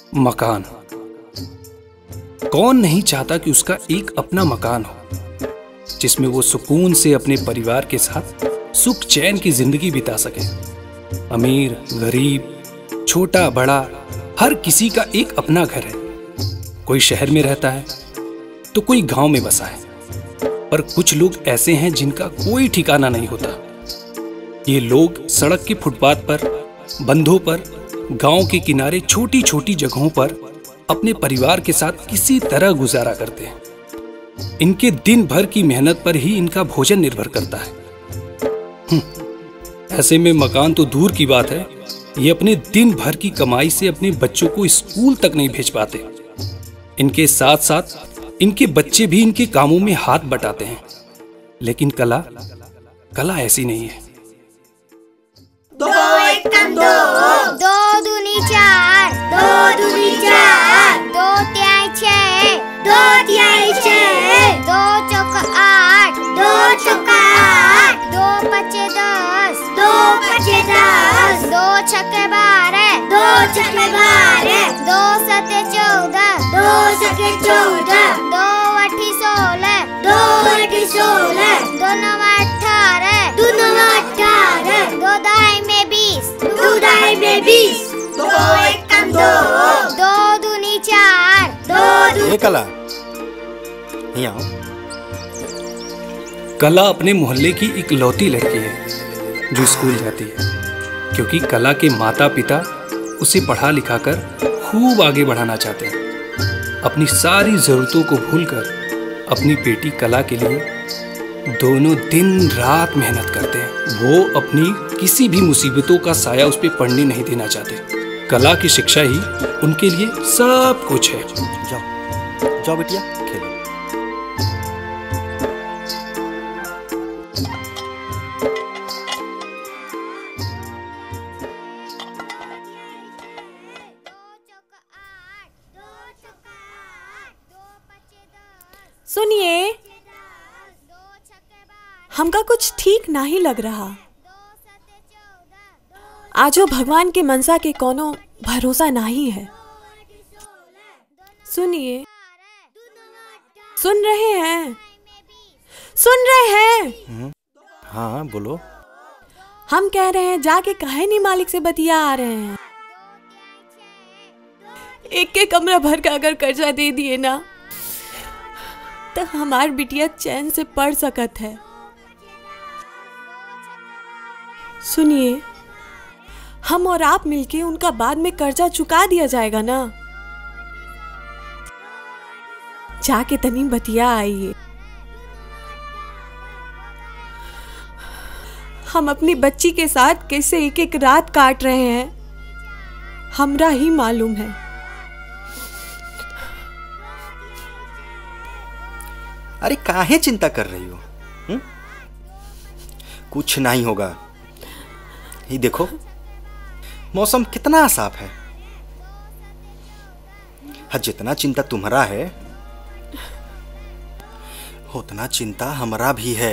मकान। कौन नहीं चाहता कि उसका एक अपना मकान हो, जिसमें वो सुकून से अपने परिवार के साथ सुख चैन की जिंदगी बिता सके। अमीर गरीब छोटा बड़ा हर किसी का एक अपना घर है। कोई शहर में रहता है तो कोई गांव में बसा है, पर कुछ लोग ऐसे हैं जिनका कोई ठिकाना नहीं होता। ये लोग सड़क के फुटपाथ पर, बंधों पर, गांव के किनारे छोटी छोटी जगहों पर अपने परिवार के साथ किसी तरह गुजारा करते हैं। इनके दिन भर की मेहनत पर ही इनका भोजन निर्भर करता है। ऐसे में मकान तो दूर की बात है, ये अपने दिन भर की कमाई से अपने बच्चों को स्कूल तक नहीं भेज पाते। इनके साथ साथ इनके बच्चे भी इनके कामों में हाथ बटाते हैं। लेकिन कला ऐसी नहीं है। दो एकम दो, दो दूनी चार, दो दूनी चार, दो तिहाई छः, दो तिहाई छः, दो चौका आठ, दो चौका आठ, दो पचे 10, दो पचे 10, दो छक्के 12, दो छक्के 12, दो सते 14, दो सते 14, दो अठी 16, दो अठी 16, दो नवा 18, दो नवा 18, दो दहाई में 20, दो दहाई में 20, दो एकम दो, दो दूनी चार, दो दूनी। कला नहीं आओ। कला अपने मोहल्ले की इकलौती लड़की है जो स्कूल जाती है, क्योंकि कला के माता पिता उसे पढ़ा लिखा कर खूब आगे बढ़ाना चाहते हैं। अपनी सारी जरूरतों को भूलकर अपनी बेटी कला के लिए दोनों दिन रात मेहनत करते हैं। वो अपनी किसी भी मुसीबतों का साया उस पर पड़ने नहीं देना चाहते। कला की शिक्षा ही उनके लिए सब कुछ है। जाओ जाओ बेटिया खेलो। सुनिए, हमका कुछ ठीक नहीं लग रहा। आजो भगवान के मनसा के कोनो भरोसा नहीं है। सुनिए, सुन रहे हैं? सुन रहे हैं? हाँ बोलो। हम कह रहे हैं जाके काहे नहीं मालिक से बतिया आ रहे हैं। एक के कमरा भर का अगर कर्जा दे दिए ना तो हमार बिटिया चैन से पढ़ सकत है। सुनिए, हम और आप मिलके उनका बाद में कर्जा चुका दिया जाएगा ना। जाके तनी बतिया आइए। हम अपनी बच्ची के साथ कैसे एक एक रात काट रहे हैं हमरा ही मालूम है। अरे काहे चिंता कर रही हो? कुछ नहीं होगा। ये देखो मौसम कितना साफ है। हाँ, जितना चिंता तुम्हारा है उतना चिंता हमारा भी है।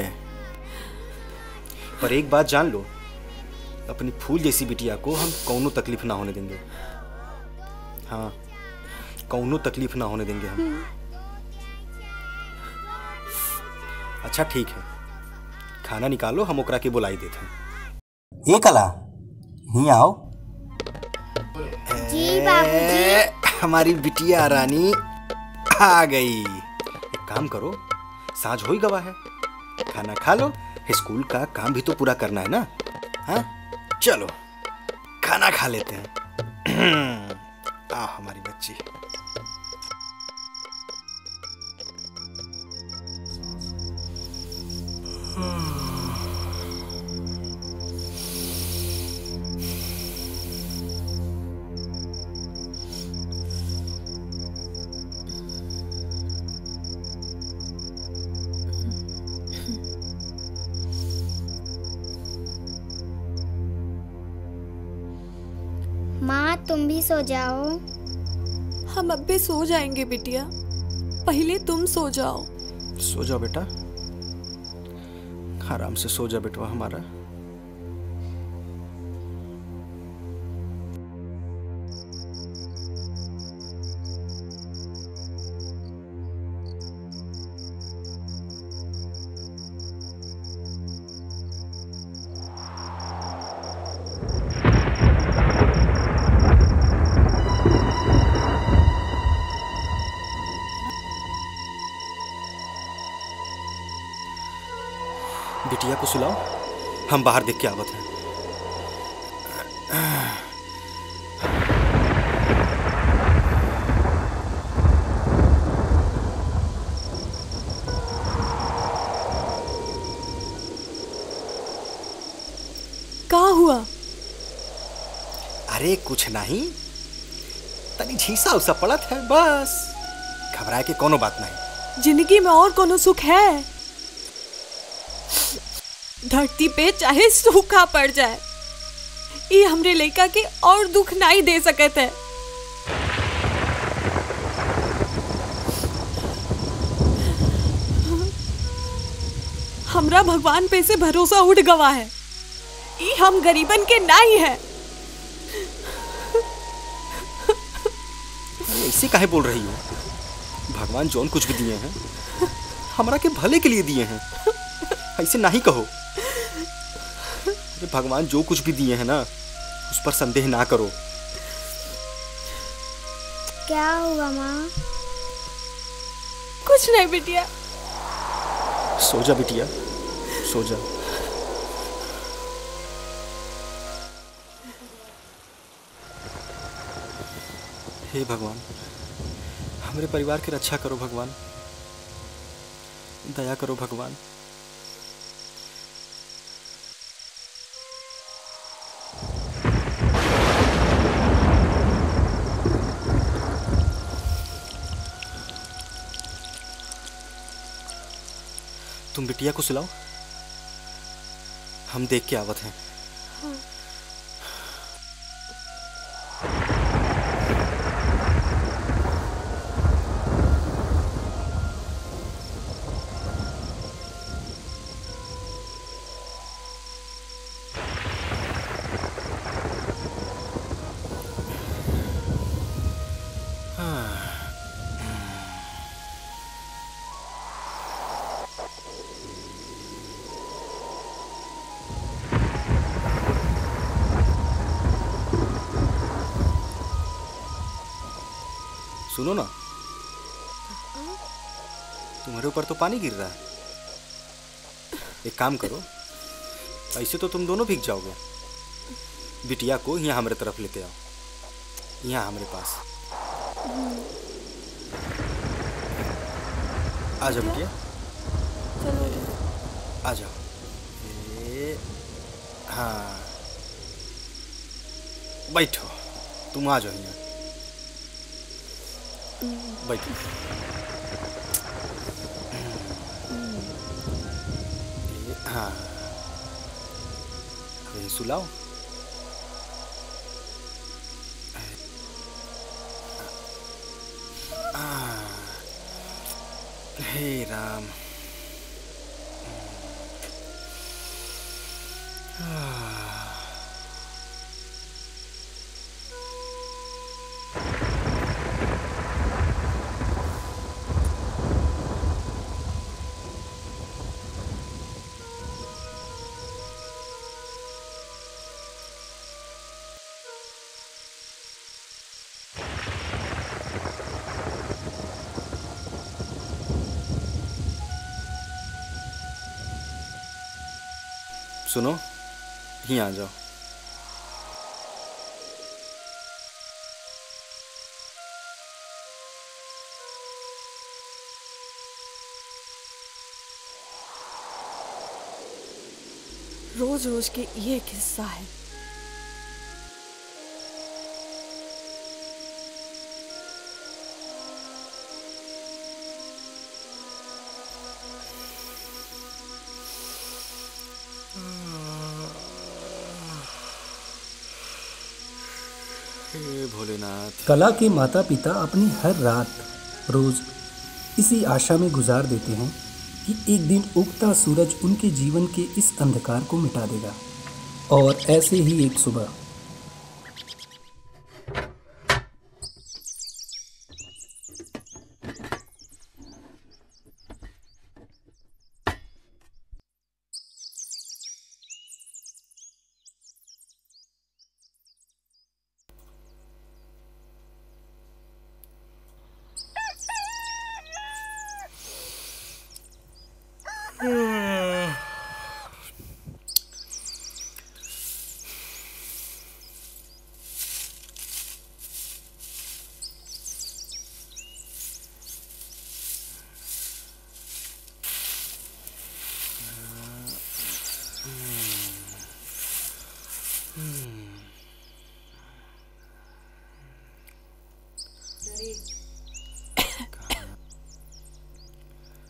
पर एक बात जान लो, अपनी फूल जैसी बिटिया को हम कौनो तकलीफ ना होने देंगे। हाँ, कौनो तकलीफ ना होने देंगे हम। अच्छा ठीक है, खाना निकालो, हम ओकरा के बुलाई देते हैं। ये कला नहीं आओ। जी बाबूजी। हमारी बिटिया रानी आ गई। एक काम करो, साँझ हो ही गवा है, खाना खा लो। स्कूल का काम भी तो पूरा करना है ना। हाँ चलो खाना खा लेते हैं। आ हमारी बच्ची। माँ तुम भी सो जाओ। हम अब भी सो जाएंगे बिटिया, पहले तुम सो जाओ। सो जाओ बेटा, आराम से सो जा बेटवा हमारा। बिटिया को सुलाओ, हम बाहर देख के आवत हैं। का हुआ? अरे कुछ नहीं, तनी झीसा उसा पड़त है बस, घबराए के कोनो बात नहीं। जिंदगी में और कोनो सुख है? धरती पे चाहे सूखा पड़ जाए, ये हमरे लड़का के और दुख नहीं दे सकत है। हमरा भगवान पे से भरोसा उठ गवा है, ये हम गरीबन के नहीं है। ऐसे काहे बोल रही हो? भगवान जौन कुछ भी दिए हैं हमरा के भले के लिए दिए हैं, ऐसे नहीं कहो। अरे भगवान जो कुछ भी दिए हैं ना, उस पर संदेह ना करो। क्या हुआ माँ? कुछ नहीं बिटिया। सो जा बिटिया, सो जा। हे भगवान, हमारे परिवार की रक्षा करो भगवान, दया करो भगवान। तुम बिटिया को सुलाओ, हम देख के आवत हैं। सुनो ना, तुम्हारे ऊपर तो पानी गिर रहा है। एक काम करो, ऐसे तो तुम दोनों भीग जाओगे। बिटिया को यहाँ हमारे तरफ लेते आओ, यहाँ हमारे पास। आ जाओ बिटिया, आ जाओ। हाँ बैठो, तुम आ जाओ यहाँ, बैठो। हाँ यही सुलाओ। हे राम। सुनो, यहीं आ जाओ। रोज रोज के ये किस्सा है। भोलेनाथ। कला के माता पिता अपनी हर रात रोज इसी आशा में गुजार देते हैं कि एक दिन उगता सूरज उनके जीवन के इस अंधकार को मिटा देगा। और ऐसे ही एक सुबह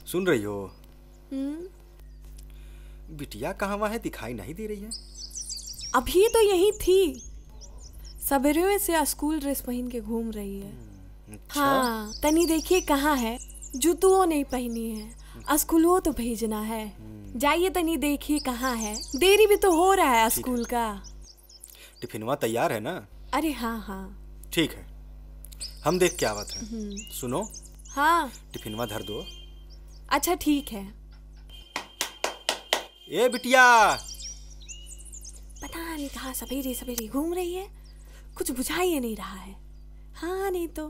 सुन रही हो? बिटिया कहाँ है, दिखाई नहीं दे रही है। अभी तो यही थी, सवेरे से स्कूल ड्रेस पहन के घूम रही है। अच्छा। हाँ, तनी देखिए कहाँ है, जूतों नहीं पहनी है, स्कूलों तो भेजना है। जाइए तनी देखिए कहाँ है, देरी भी तो हो रहा है स्कूल का। टिफिनवा तैयार है ना? अरे हाँ हाँ ठीक है, हम देख के आवत हैं। सुनो, हाँ, टिफिनवा धर दो। अच्छा ठीक है। ए बिटिया, पता नहीं कहाँ सवेरे सवेरे घूम रही है, कुछ बुझा ही नहीं रहा है। हाँ नहीं तो।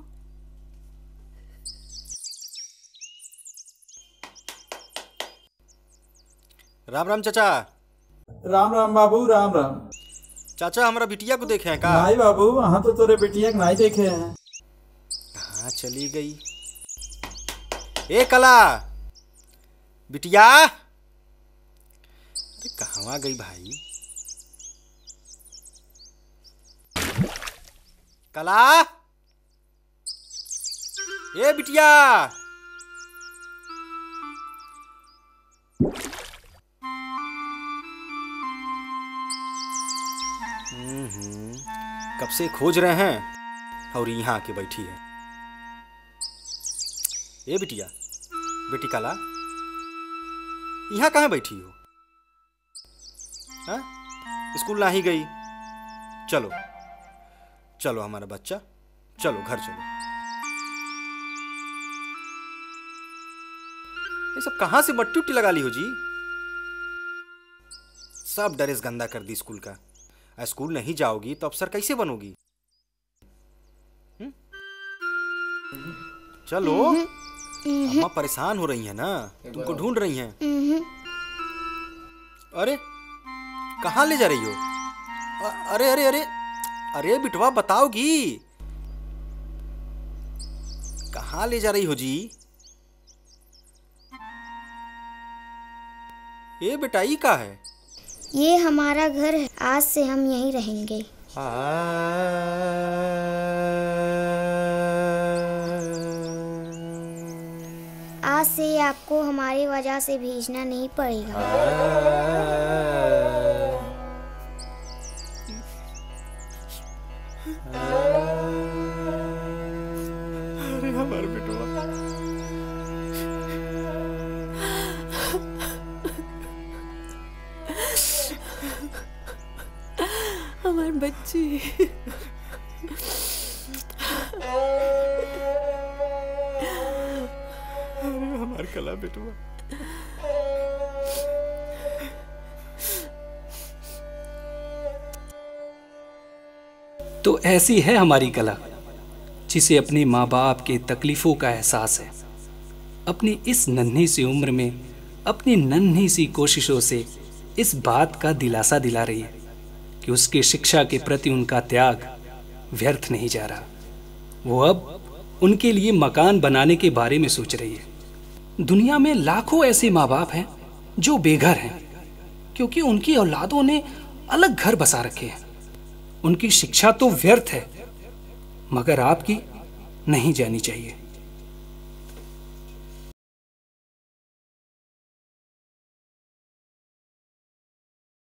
राम राम चाचा। राम राम बाबू, राम राम। चाचा, हमारा बिटिया को देखे हैं का? नहीं बाबू, हाँ तो तोरे बिटिया के नहीं देखे हैं। कहाँ चली गई? ए कला, बिटिया, अरे कहाँ गई भाई? कला, ए बिटिया। कब से खोज रहे हैं और यहाँ आके बैठी है। ए बिटिया, बेटी कला, यहाँ कहाँ बैठी हो? हाँ? स्कूल ना ही गई? चलो चलो हमारा बच्चा, चलो घर चलो। ये सब कहाँ से मट्टी उट्टी लगा ली हो जी? सब ड्रेस गंदा कर दी स्कूल का। स्कूल नहीं जाओगी तो अफसर कैसे बनोगी? चलो, अम्मा परेशान हो रही है ना, तुमको ढूंढ रही हैं। अरे कहाँ ले जा रही हो? अरे अरे अरे अरे बिटवा, बताओगी कहाँ ले जा रही हो जी? ये बेटा ई का है? ये हमारा घर है, आज से हम यहीं रहेंगे। आज से आपको हमारी वजह से भेजना नहीं पड़ेगा। अरे हमारे बेटवा, हमारे बच्ची। हमारे कला बेटवा। तो ऐसी है हमारी कला, जिसे अपने माँ बाप के तकलीफों का एहसास है। अपनी इस नन्ही सी उम्र में अपनी नन्ही सी कोशिशों से इस बात का दिलासा दिला रही है कि उसकी शिक्षा के प्रति उनका त्याग व्यर्थ नहीं जा रहा। वो अब उनके लिए मकान बनाने के बारे में सोच रही है। दुनिया में लाखों ऐसे माँ बाप हैं जो बेघर हैं, क्योंकि उनकी औलादों ने अलग घर बसा रखे हैं। उनकी शिक्षा तो व्यर्थ है, मगर आपकी नहीं जानी चाहिए।